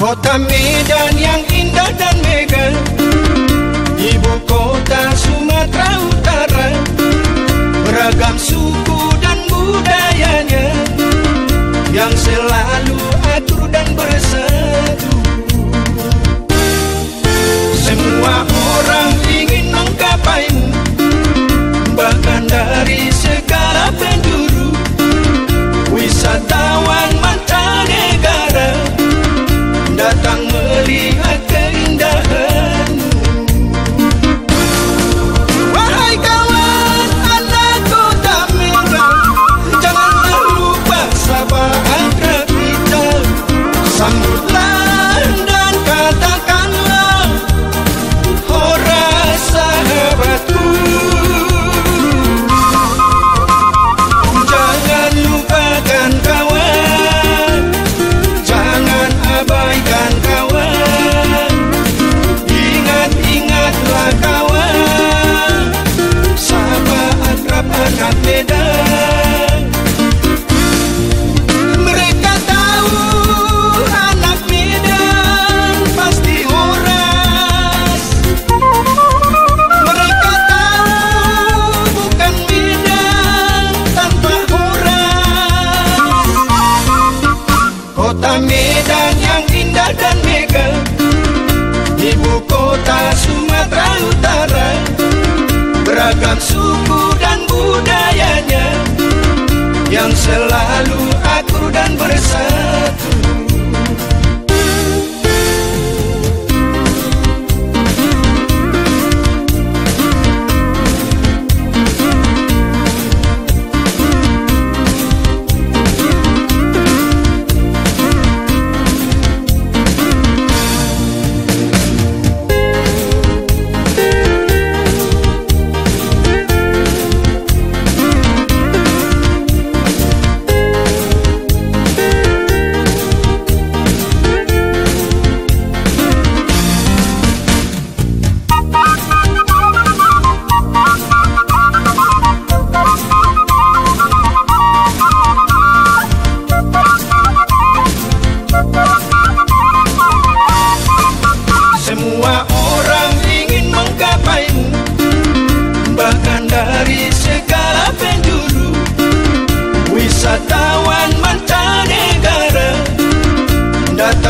Kota Medan yang indah dan megah, ibu kota Sumatera Utara. Beragam suku dan budayanya yang selalu akur dan bersatu. Semua orang ingin menggapaimu, bahkan dari segala penjuru. Wisatawan mancanegara datang melihat keindahanmu. Wahai kawan anak kota Medan, janganlah lupa sapa akrab kita. Sambutlah dan katakanlah, hora sahabatku. Jangan lupakan kawan, jangan abaikan kawan. Ingat-ingatlah kawan, sapa akrab anak Medan. Mereka tahu anak Medan pasti horas. Mereka tahu bukan Medan tanpa horas. Kota Medan yang indah dan megah, ibu kota Sumatera Utara. Beragam suku dan budayanya yang selalu akur dan bersatu. Semua orang ingin menggapaimu, bahkan dari segala penjuru. Wisatawan mancanegara datang